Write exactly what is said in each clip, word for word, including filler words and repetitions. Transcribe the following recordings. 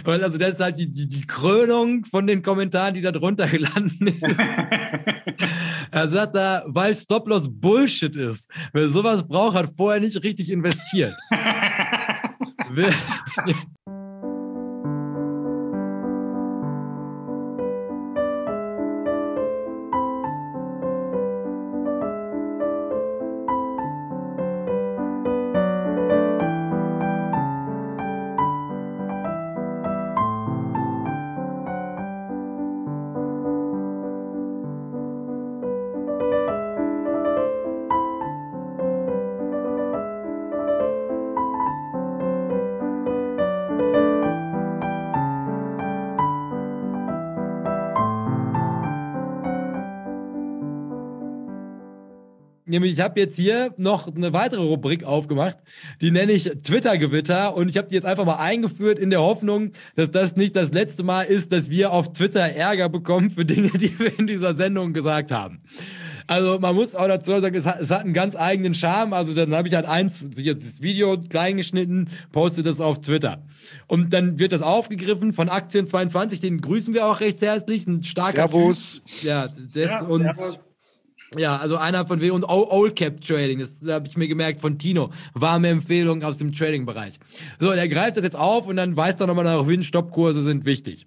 Weil also das ist halt die, die, die Krönung von den Kommentaren, die da drunter gelandet ist. Er sagt da, weil Stop-Loss Bullshit ist. Wer sowas braucht, hat vorher nicht richtig investiert. Nämlich, ich habe jetzt hier noch eine weitere Rubrik aufgemacht, die nenne ich Twitter-Gewitter, und ich habe die jetzt einfach mal eingeführt in der Hoffnung, dass das nicht das letzte Mal ist, dass wir auf Twitter Ärger bekommen für Dinge, die wir in dieser Sendung gesagt haben. Also man muss auch dazu sagen, es hat, es hat einen ganz eigenen Charme. Also dann habe ich halt eins, jetzt das Video klein geschnitten, poste das auf Twitter. Und dann wird das aufgegriffen von Aktien zweiundzwanzig, den grüßen wir auch recht herzlich, ein starker Servus. Typ. Ja, das Ja, und Servus. ja, also einer von wir und Old Cap Trading, das habe ich mir gemerkt von Tino, warme Empfehlung aus dem Trading-Bereich. So, der greift das jetzt auf und dann weist er nochmal darauf hin, Stoppkurse sind wichtig.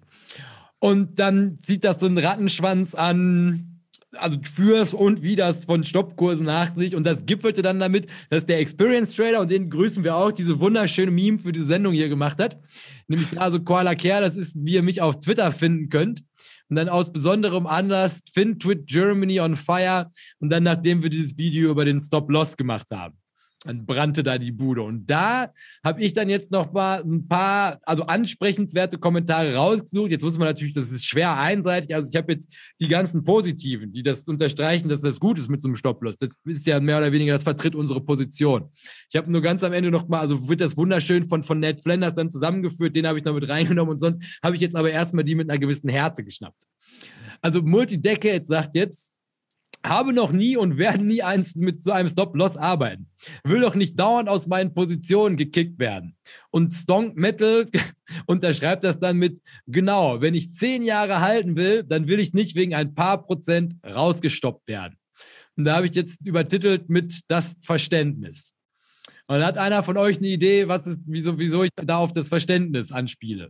Und dann zieht das so einen Rattenschwanz an, also fürs und widers von Stoppkursen nach sich, und das gipfelte dann damit, dass der Experience Trader, und den grüßen wir auch, diese wunderschöne Meme für diese Sendung hier gemacht hat, nämlich da so Koala Care, das ist, wie ihr mich auf Twitter finden könnt, und dann aus besonderem Anlass FinTwit Germany on Fire, und dann nachdem wir dieses Video über den Stop-Loss gemacht haben. Dann brannte da die Bude. Und da habe ich dann jetzt noch mal ein paar, also ansprechenswerte Kommentare rausgesucht. Jetzt muss man natürlich, das ist schwer einseitig. Also ich habe jetzt die ganzen Positiven, die das unterstreichen, dass das gut ist mit so einem Stop-Loss. Das ist ja mehr oder weniger, das vertritt unsere Position. Ich habe nur ganz am Ende noch mal, also wird das wunderschön von, von Ned Flanders dann zusammengeführt. Den habe ich noch mit reingenommen, und sonst habe ich jetzt aber erstmal die mit einer gewissen Härte geschnappt. Also Multidecade sagt jetzt, habe noch nie und werde nie eins mit so einem Stop-Loss arbeiten. Will doch nicht dauernd aus meinen Positionen gekickt werden. Und Stonk Metal unterschreibt das dann mit, genau, wenn ich zehn Jahre halten will, dann will ich nicht wegen ein paar Prozent rausgestoppt werden. Und da habe ich jetzt übertitelt mit das Verständnis. Und hat einer von euch eine Idee, was ist, wieso, wieso ich da auf das Verständnis anspiele?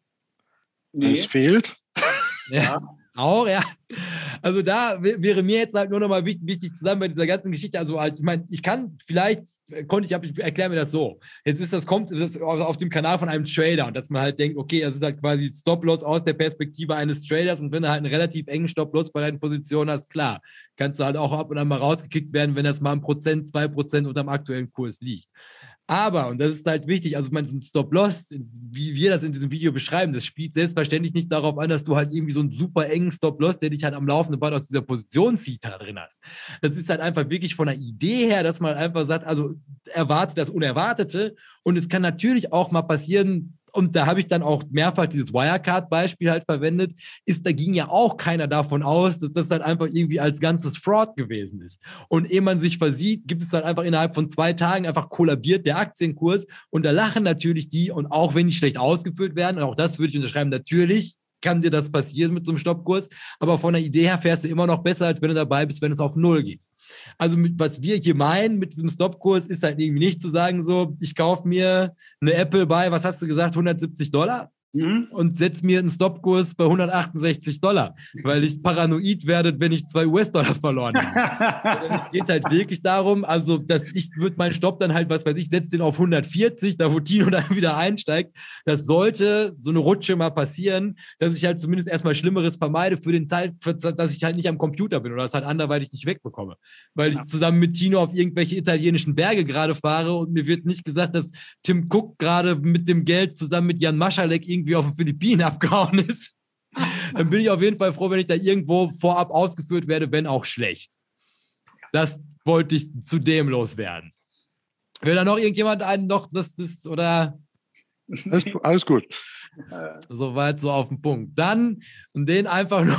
Nee. Es fehlt. Ja. Auch, ja. Also da wäre mir jetzt halt nur nochmal wichtig, wichtig zusammen bei dieser ganzen Geschichte, also halt, ich meine, ich kann vielleicht, konnte ich, ich erkläre mir das so, jetzt ist das, kommt das auf dem Kanal von einem Trader, und dass man halt denkt, okay, das ist halt quasi Stop-Loss aus der Perspektive eines Traders, und wenn du halt einen relativ engen Stop-Loss bei deinen Positionen hast, klar, kannst du halt auch ab und an mal rausgekickt werden, wenn das mal ein Prozent, zwei Prozent unter dem aktuellen Kurs liegt. Aber, und das ist halt wichtig, also man, so ein Stop-Loss, wie wir das in diesem Video beschreiben, das spielt selbstverständlich nicht darauf an, dass du halt irgendwie so einen super engen Stop-Loss, der dich halt am laufenden Band aus dieser Position zieht, da drin hast. Das ist halt einfach wirklich von der Idee her, dass man einfach sagt, also erwartet das Unerwartete, und es kann natürlich auch mal passieren, und da habe ich dann auch mehrfach dieses Wirecard-Beispiel halt verwendet, ist, da ging ja auch keiner davon aus, dass das halt einfach irgendwie als ganzes Fraud gewesen ist. Und ehe man sich versieht, gibt es halt einfach innerhalb von zwei Tagen einfach kollabiert der Aktienkurs, und da lachen natürlich die, und auch wenn die schlecht ausgefüllt werden, und auch das würde ich unterschreiben, natürlich kann dir das passieren mit so einem Stoppkurs, aber von der Idee her fährst du immer noch besser, als wenn du dabei bist, wenn es auf Null geht. Also mit, was wir hier meinen mit diesem Stoppkurs, ist halt irgendwie nicht zu sagen, so, ich kaufe mir eine Apple bei, was hast du gesagt, hundertsiebzig Dollar? Mhm. Und setze mir einen Stoppkurs bei hundertachtundsechzig Dollar, weil ich paranoid werde, wenn ich zwei U S-Dollar verloren habe. Es geht halt wirklich darum, also, dass ich würde meinen Stopp dann halt, was weiß ich, setze den auf hundertvierzig, da wo Tino dann wieder einsteigt. Das sollte so eine Rutsche mal passieren, dass ich halt zumindest erstmal Schlimmeres vermeide für den Teil, für, dass ich halt nicht am Computer bin oder das halt anderweitig nicht wegbekomme. Weil ich zusammen mit Tino auf irgendwelche italienischen Berge gerade fahre, und mir wird nicht gesagt, dass Tim Cook gerade mit dem Geld zusammen mit Jan Maschalek irgendwie auf den Philippinen abgehauen ist. Dann bin ich auf jeden Fall froh, wenn ich da irgendwo vorab ausgeführt werde, wenn auch schlecht. Das wollte ich zudem loswerden. Will da noch irgendjemand einen noch das, das oder? Alles, alles gut. Soweit so auf den Punkt. Dann, und den einfach nur,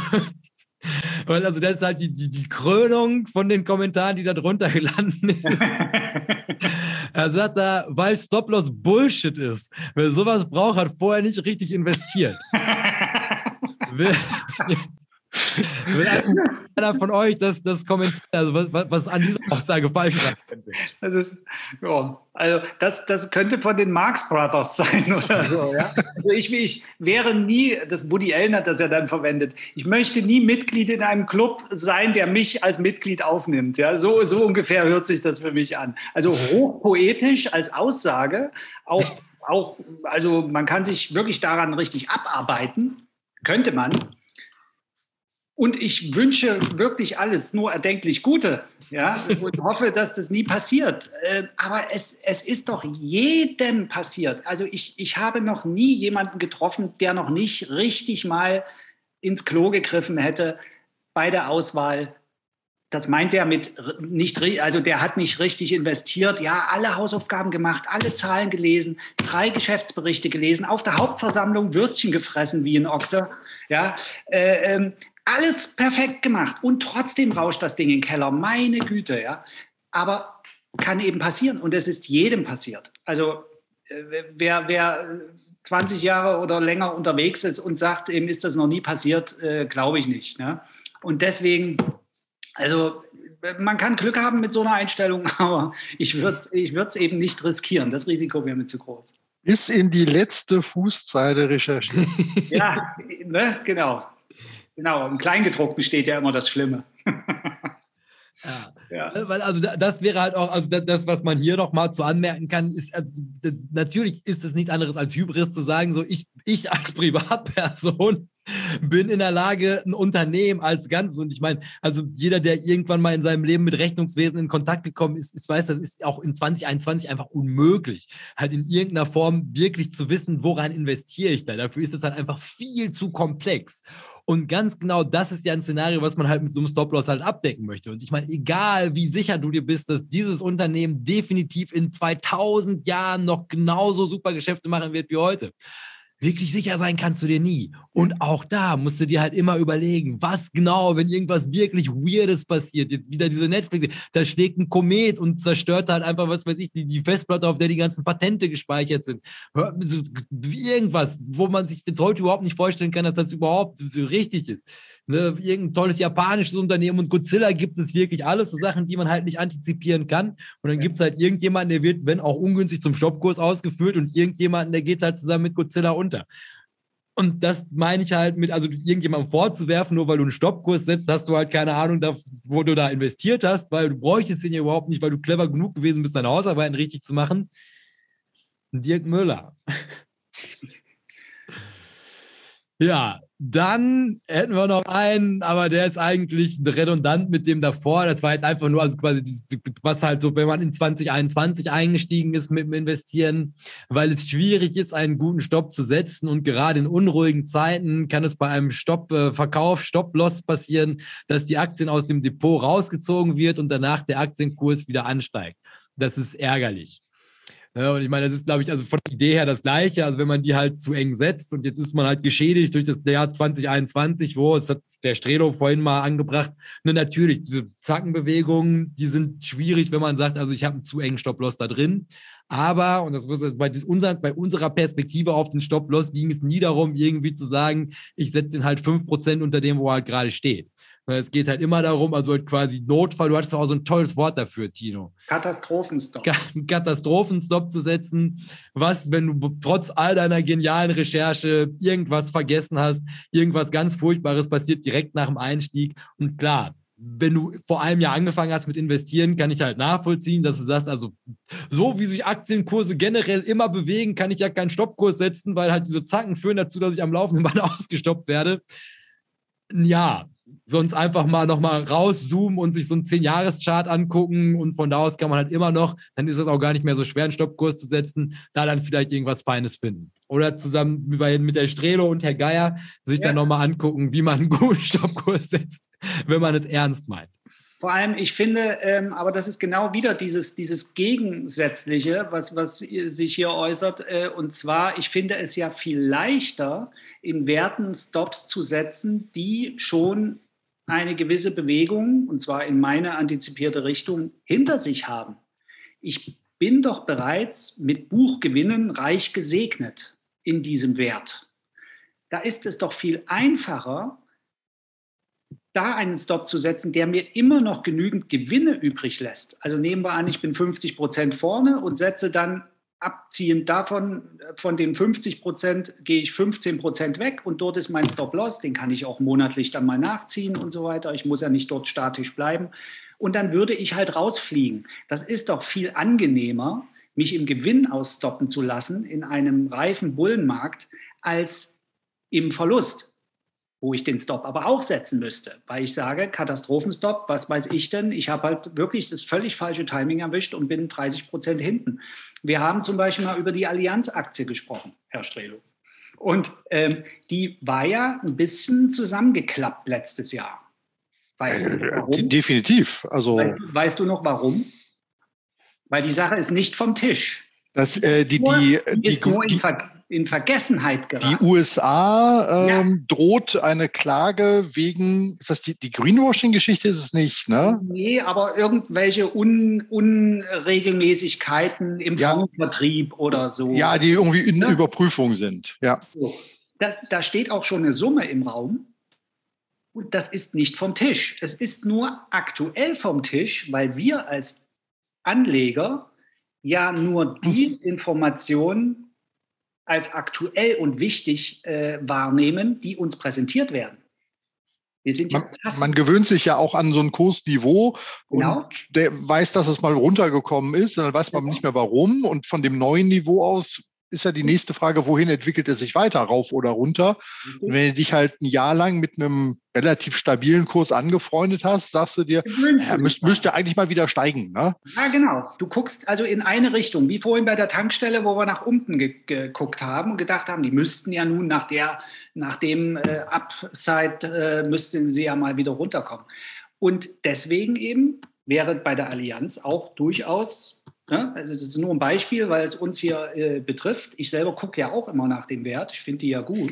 weil also das ist halt die, die, die Krönung von den Kommentaren, die da drunter gelandet ist. Er sagt da, weil Stop-Loss Bullshit ist. Wer sowas braucht, hat vorher nicht richtig investiert. Will, will einer von euch das, das kommentieren, also was, was an dieser Aussage falsch sein könnte? Das ist, ja, also das, das könnte von den Marx Brothers sein oder so. Ja? Also ich, ich wäre nie, das Woody Allen hat das ja dann verwendet, ich möchte nie Mitglied in einem Club sein, der mich als Mitglied aufnimmt. Ja? So, so ungefähr hört sich das für mich an. Also hochpoetisch als Aussage, auch, auch, also man kann sich wirklich daran richtig abarbeiten, könnte man. Und ich wünsche wirklich alles nur erdenklich Gute, ja, und hoffe, dass das nie passiert. Aber es, es ist doch jedem passiert. Also ich, ich habe noch nie jemanden getroffen, der noch nicht richtig mal ins Klo gegriffen hätte bei der Auswahl. Das meint er mit nicht, also der hat nicht richtig investiert. Ja, alle Hausaufgaben gemacht, alle Zahlen gelesen, drei Geschäftsberichte gelesen, auf der Hauptversammlung Würstchen gefressen wie ein Ochse, ja, äh, ähm, alles perfekt gemacht und trotzdem rauscht das Ding in den Keller. Meine Güte, ja. Aber kann eben passieren und es ist jedem passiert. Also wer, wer zwanzig Jahre oder länger unterwegs ist und sagt, eben ist das noch nie passiert, äh, glaube ich nicht. Ne? Und deswegen, also man kann Glück haben mit so einer Einstellung, aber ich würde es ich würd's eben nicht riskieren. Das Risiko wäre mir zu groß. Bis in die letzte Fußzeile recherchieren. Ja, ne, genau. Genau, im Kleingedruckten steht ja immer das Schlimme. Ja. Ja. Weil also das wäre halt auch, also das, was man hier noch mal zu anmerken kann, ist, also, natürlich ist es nichts anderes als Hybris zu sagen, so ich, ich als Privatperson bin in der Lage, ein Unternehmen als Ganzes, und ich meine, also jeder, der irgendwann mal in seinem Leben mit Rechnungswesen in Kontakt gekommen ist, ist weiß, das ist auch in zwanzig einundzwanzig einfach unmöglich, halt in irgendeiner Form wirklich zu wissen, woran investiere ich da. Dafür ist es halt einfach viel zu komplex. Und ganz genau das ist ja ein Szenario, was man halt mit so einem Stop-Loss halt abdecken möchte. Und ich meine, egal wie sicher du dir bist, dass dieses Unternehmen definitiv in zweitausend Jahren noch genauso super Geschäfte machen wird wie heute, wirklich sicher sein kannst du dir nie. Und auch da musst du dir halt immer überlegen, was genau, wenn irgendwas wirklich Weirdes passiert, jetzt wieder diese Netflix, da schlägt ein Komet und zerstört halt einfach, was weiß ich, die, die Festplatte, auf der die ganzen Patente gespeichert sind. Irgendwas, wo man sich jetzt heute überhaupt nicht vorstellen kann, dass das überhaupt so richtig ist. Ne, irgendein tolles japanisches Unternehmen und Godzilla gibt es wirklich alles, so Sachen, die man halt nicht antizipieren kann. Und dann gibt es halt irgendjemanden, der wird, wenn auch ungünstig, zum Stoppkurs ausgeführt und irgendjemanden, der geht halt zusammen mit Godzilla unter. Und das meine ich halt mit, also irgendjemandem vorzuwerfen, nur weil du einen Stoppkurs setzt, hast du halt keine Ahnung, wo du da investiert hast, weil du bräuchtest den ja überhaupt nicht, weil du clever genug gewesen bist, deine Hausarbeiten richtig zu machen. Dirk Müller. Ja, dann hätten wir noch einen, aber der ist eigentlich redundant mit dem davor. Das war jetzt einfach nur, also quasi, dieses, was halt so, wenn man in zwanzig einundzwanzig eingestiegen ist mit dem Investieren, weil es schwierig ist, einen guten Stopp zu setzen, und gerade in unruhigen Zeiten kann es bei einem Stopp-Verkauf, Stop-Loss passieren, dass die Aktien aus dem Depot rausgezogen wird und danach der Aktienkurs wieder ansteigt. Das ist ärgerlich. Ja, und ich meine, das ist, glaube ich, also von der Idee her das Gleiche. Also wenn man die halt zu eng setzt und jetzt ist man halt geschädigt durch das Jahr zwanzig einundzwanzig, wo, es hat der Strelo vorhin mal angebracht, ne, natürlich, diese Zackenbewegungen, die sind schwierig, wenn man sagt, also ich habe einen zu engen Stop-Loss da drin. Aber, und das muss bei, unser, bei unserer Perspektive auf den Stop-Loss ging es nie darum, irgendwie zu sagen, ich setze den halt fünf Prozent unter dem, wo er halt gerade steht. Es geht halt immer darum, also halt quasi Notfall, du hattest auch so ein tolles Wort dafür, Tino. Katastrophenstopp. Katastrophenstopp zu setzen, was, wenn du trotz all deiner genialen Recherche irgendwas vergessen hast, irgendwas ganz Furchtbares passiert direkt nach dem Einstieg. Und klar, wenn du vor einem Jahr angefangen hast mit Investieren, kann ich halt nachvollziehen, dass du sagst, also so wie sich Aktienkurse generell immer bewegen, kann ich ja keinen Stoppkurs setzen, weil halt diese Zacken führen dazu, dass ich am laufenden Band ausgestoppt werde. Ja, sonst einfach mal nochmal rauszoomen und sich so einen zehn-Jahres-Chart angucken, und von da aus kann man halt immer noch, dann ist es auch gar nicht mehr so schwer, einen Stoppkurs zu setzen, da dann vielleicht irgendwas Feines finden. Oder zusammen mit der Strelo und Herr Geier sich ja dann nochmal angucken, wie man einen guten Stoppkurs setzt, wenn man es ernst meint. Vor allem, ich finde, ähm, aber das ist genau wieder dieses, dieses Gegensätzliche, was, was sich hier äußert. Äh, und zwar, ich finde es ja viel leichter, in Werten Stops zu setzen, die schon eine gewisse Bewegung, und zwar in meine antizipierte Richtung, hinter sich haben. Ich bin doch bereits mit Buchgewinnen reich gesegnet in diesem Wert. Da ist es doch viel einfacher, da einen Stop zu setzen, der mir immer noch genügend Gewinne übrig lässt. Also nehmen wir an, ich bin fünfzig Prozent vorne und setze dann abziehend davon, von den fünfzig Prozent gehe ich fünfzehn Prozent weg und dort ist mein Stop-Loss, den kann ich auch monatlich dann mal nachziehen und so weiter. Ich muss ja nicht dort statisch bleiben. Und dann würde ich halt rausfliegen. Das ist doch viel angenehmer, mich im Gewinn ausstoppen zu lassen in einem reifen Bullenmarkt, als im Verlust, wo ich den Stop aber auch setzen müsste, weil ich sage, Katastrophenstop, was weiß ich denn? Ich habe halt wirklich das völlig falsche Timing erwischt und bin dreißig Prozent hinten. Wir haben zum Beispiel mal über die Allianz-Aktie gesprochen, Herr Strelo. Und ähm, die war ja ein bisschen zusammengeklappt letztes Jahr. Weißt du noch warum? Definitiv. Also, weißt, weißt du noch warum? Weil die Sache ist nicht vom Tisch. Das, äh, die, die, die, die, ist nur die, in, Ver in Vergessenheit geraten. Die U S A ähm, ja. droht eine Klage wegen, ist das die, die Greenwashing-Geschichte, ist es nicht, ne? Nee, aber irgendwelche Un Unregelmäßigkeiten im ja. Fondsvertrieb oder so. Ja, die irgendwie in ja. Überprüfung sind, ja. So. Das, da steht auch schon eine Summe im Raum und das ist nicht vom Tisch. Es ist nur aktuell vom Tisch, weil wir als Anleger ja nur die Informationen als aktuell und wichtig äh, wahrnehmen, die uns präsentiert werden. Wir sind man, fast man gewöhnt sich ja auch an so ein Kursniveau genau. und der weiß, dass es mal runtergekommen ist, dann weiß man genau. nicht mehr warum und von dem neuen Niveau aus ist ja die nächste Frage, wohin entwickelt es sich weiter, rauf oder runter? Und wenn du dich halt ein Jahr lang mit einem relativ stabilen Kurs angefreundet hast, sagst du dir, ja, müsste, müsste eigentlich mal wieder steigen. Ne? Ja, genau. Du guckst also in eine Richtung, wie vorhin bei der Tankstelle, wo wir nach unten ge geguckt haben und gedacht haben, die müssten ja nun nach, der, nach dem äh, Upside, äh, müssten sie ja mal wieder runterkommen. Und deswegen eben wäre bei der Allianz auch durchaus, ja, also das ist nur ein Beispiel, weil es uns hier äh, betrifft. Ich selber gucke ja auch immer nach dem Wert. Ich finde die ja gut.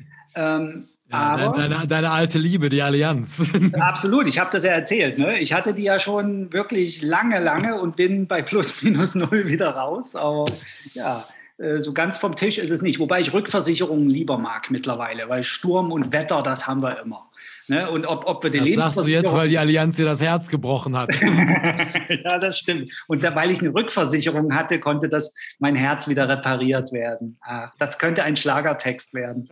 Ähm, ja, aber deine, deine alte Liebe, die Allianz. Absolut, ich habe das ja erzählt. Ne? Ich hatte die ja schon wirklich lange, lange und bin bei plus minus null wieder raus. Aber ja, äh, so ganz vom Tisch ist es nicht. Wobei ich Rückversicherungen lieber mag mittlerweile, weil Sturm und Wetter, das haben wir immer. Ne? Und ob, ob wir die das sagst du jetzt, weil die Allianz dir das Herz gebrochen hat. Ja, das stimmt. Und da, weil ich eine Rückversicherung hatte, konnte das mein Herz wieder repariert werden. Ah, das könnte ein Schlagertext werden.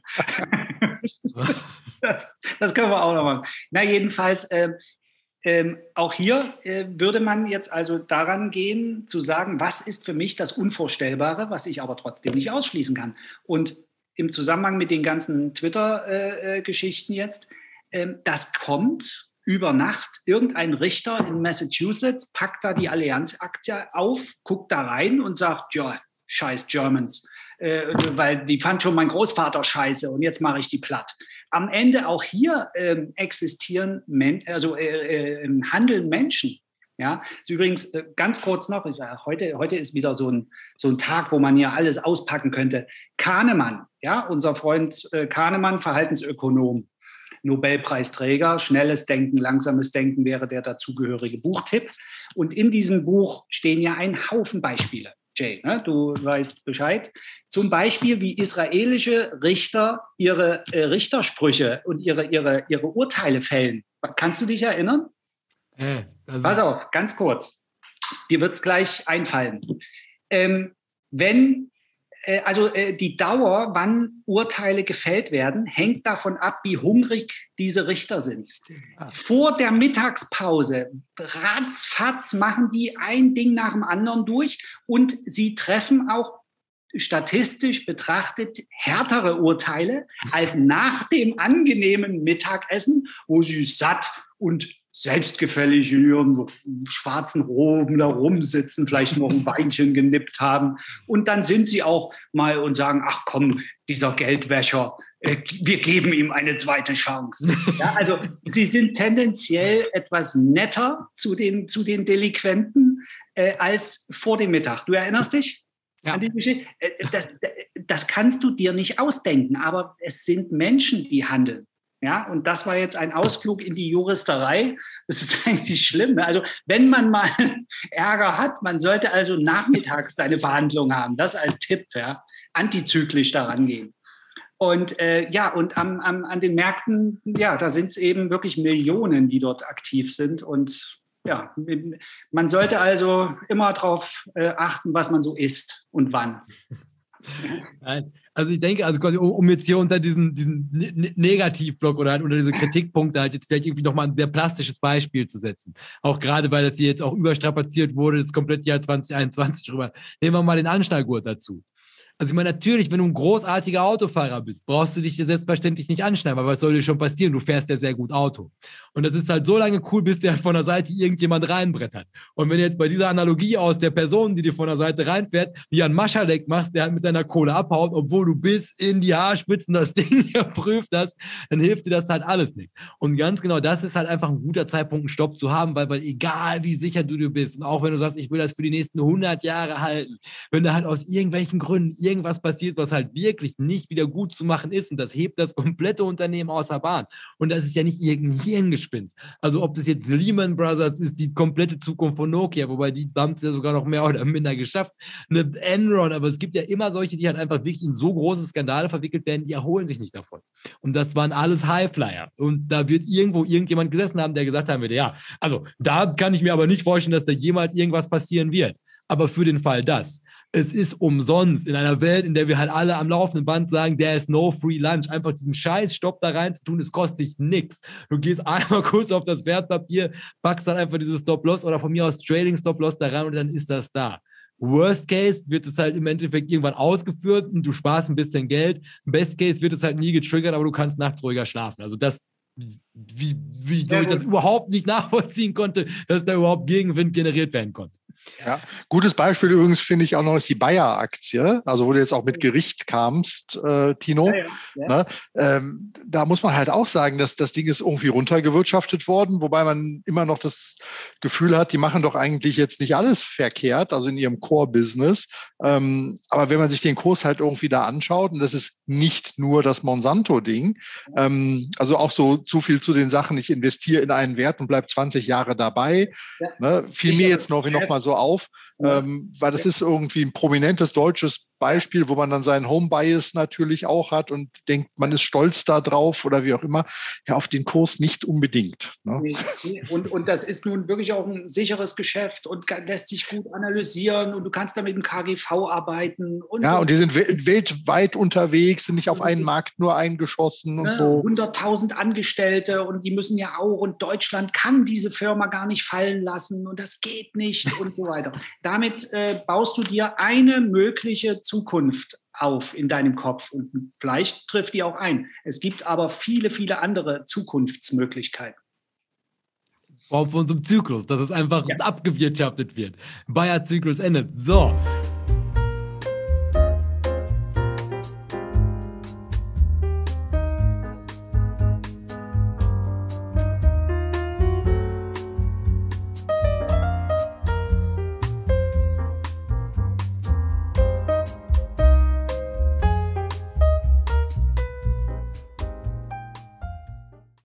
das, das können wir auch noch machen. Na, jedenfalls, ähm, ähm, auch hier äh, würde man jetzt also daran gehen, zu sagen, was ist für mich das Unvorstellbare, was ich aber trotzdem nicht ausschließen kann. Und im Zusammenhang mit den ganzen Twitter-Geschichten äh, jetzt, das kommt über Nacht. Irgendein Richter in Massachusetts packt da die Allianz-Aktie auf, guckt da rein und sagt, ja, scheiß Germans, äh, weil die fand schon mein Großvater scheiße und jetzt mache ich die platt. Am Ende auch hier äh, existieren, Men also äh, äh, handeln Menschen. Ja, also übrigens äh, ganz kurz noch, ich, äh, heute, heute ist wieder so ein, so ein Tag, wo man hier alles auspacken könnte. Kahnemann, ja, unser Freund äh, Kahnemann, Verhaltensökonom, Nobelpreisträger, schnelles Denken, langsames Denken wäre der dazugehörige Buchtipp. Und in diesem Buch stehen ja ein Haufen Beispiele. Jay, ne? Du weißt Bescheid. Zum Beispiel, wie israelische Richter ihre äh, Richtersprüche und ihre, ihre, ihre Urteile fällen. Kannst du dich erinnern? Äh, also Pass auf, ganz kurz. Dir wird es gleich einfallen. Ähm, wenn Also die Dauer, wann Urteile gefällt werden, hängt davon ab, wie hungrig diese Richter sind. Vor der Mittagspause, ratzfatz, machen die ein Ding nach dem anderen durch und sie treffen auch statistisch betrachtet härtere Urteile als nach dem angenehmen Mittagessen, wo sie satt und selbstgefällig in ihren schwarzen Roben da rumsitzen, vielleicht noch ein Weinchen genippt haben. Und dann sind sie auch mal und sagen, ach komm, dieser Geldwäscher, äh, wir geben ihm eine zweite Chance. Ja, also sie sind tendenziell etwas netter zu den, zu den Delinquenten äh, als vor dem Mittag. Du erinnerst dich? Ja. An die Geschichte? Das, das kannst du dir nicht ausdenken, aber es sind Menschen, die handeln. Ja, und das war jetzt ein Ausflug in die Juristerei. Das ist eigentlich schlimm. Also wenn man mal Ärger hat, man sollte also nachmittags seine Verhandlung haben. Das als Tipp, ja. Antizyklisch daran gehen. Und äh, ja, und am, am, an den Märkten, ja, da sind es eben wirklich Millionen, die dort aktiv sind. Und ja, man sollte also immer darauf äh, achten, was man so isst und wann. Nein. Also ich denke, also quasi, um jetzt hier unter diesen, diesen Negativblock oder halt unter diese Kritikpunkte halt jetzt vielleicht irgendwie nochmal ein sehr plastisches Beispiel zu setzen. Auch gerade, weil das hier jetzt auch überstrapaziert wurde, das komplette Jahr zwanzig einundzwanzig drüber. Nehmen wir mal den Anschnallgurt dazu. Also ich meine, natürlich, wenn du ein großartiger Autofahrer bist, brauchst du dich dir selbstverständlich nicht anschneiden, weil was soll dir schon passieren? Du fährst ja sehr gut Auto. Und das ist halt so lange cool, bis dir halt von der Seite irgendjemand reinbrettert. Und wenn du jetzt bei dieser Analogie aus der Person, die dir von der Seite reinfährt, die einen Maschalek machst, der halt mit deiner Kohle abhaut, obwohl du bis in die Haarspitzen das Ding geprüft hast, dann hilft dir das halt alles nichts. Und ganz genau, das ist halt einfach ein guter Zeitpunkt, einen Stopp zu haben, weil, weil egal wie sicher du dir bist und auch wenn du sagst, ich will das für die nächsten hundert Jahre halten, wenn du halt aus irgendwelchen Gründen irgendwas passiert, was halt wirklich nicht wieder gut zu machen ist und das hebt das komplette Unternehmen außer Bahn. Und das ist ja nicht irgendein Hirngespinst. Also ob das jetzt Lehman Brothers ist, die komplette Zukunft von Nokia, wobei die haben es ja sogar noch mehr oder minder geschafft, eine Enron, aber es gibt ja immer solche, die halt einfach wirklich in so große Skandale verwickelt werden, die erholen sich nicht davon. Und das waren alles Highflyer. Und da wird irgendwo irgendjemand gesessen haben, der gesagt haben wird, ja, also da kann ich mir aber nicht vorstellen, dass da jemals irgendwas passieren wird. Aber für den Fall das, es ist umsonst in einer Welt, in der wir halt alle am laufenden Band sagen, there is no free lunch, einfach diesen Scheiß Stopp da rein zu tun, es kostet dich nichts. Du gehst einmal kurz auf das Wertpapier, packst dann einfach dieses Stop-Loss oder von mir aus Trading Stop-Loss da rein und dann ist das da. Worst Case wird es halt im Endeffekt irgendwann ausgeführt und du sparst ein bisschen Geld. Best Case wird es halt nie getriggert, aber du kannst nachts ruhiger schlafen. Also das, wie, wie so ich das überhaupt nicht nachvollziehen konnte, dass da überhaupt Gegenwind generiert werden konnte. Ja, gutes Beispiel übrigens finde ich auch noch ist die Bayer-Aktie, also wo du jetzt auch mit Gericht kamst, äh, Tino. Ja, ja, ja. Ne? Ähm, da muss man halt auch sagen, dass das Ding ist irgendwie runtergewirtschaftet worden, wobei man immer noch das Gefühl hat, die machen doch eigentlich jetzt nicht alles verkehrt, also in ihrem Core-Business. Ähm, aber wenn man sich den Kurs halt irgendwie da anschaut, und das ist nicht nur das Monsanto-Ding, ähm, also auch so zu viel zu den Sachen, ich investiere in einen Wert und bleibe zwanzig Jahre dabei, ja. ne? Fiel mir jetzt noch, noch mal so auf, ja. ähm, weil das ist irgendwie ein prominentes deutsches Beispiel, wo man dann seinen Home-Bias natürlich auch hat und denkt, man ist stolz da drauf oder wie auch immer. Ja, auf den Kurs nicht unbedingt. Ne? Nee, nee. Und, und das ist nun wirklich auch ein sicheres Geschäft und lässt sich gut analysieren und du kannst damit im K G V arbeiten. Und ja, und die sind we- weltweit unterwegs, sind nicht auf einen Markt nur eingeschossen und ja, so. hunderttausend Angestellte und die müssen ja auch und Deutschland kann diese Firma gar nicht fallen lassen und das geht nicht und so weiter. Damit äh, baust du dir eine mögliche Zukunft auf in deinem Kopf und vielleicht trifft die auch ein. Es gibt aber viele, viele andere Zukunftsmöglichkeiten. Form von so einem Zyklus, dass es einfach ja. abgewirtschaftet wird. Bayer-Zyklus endet. So,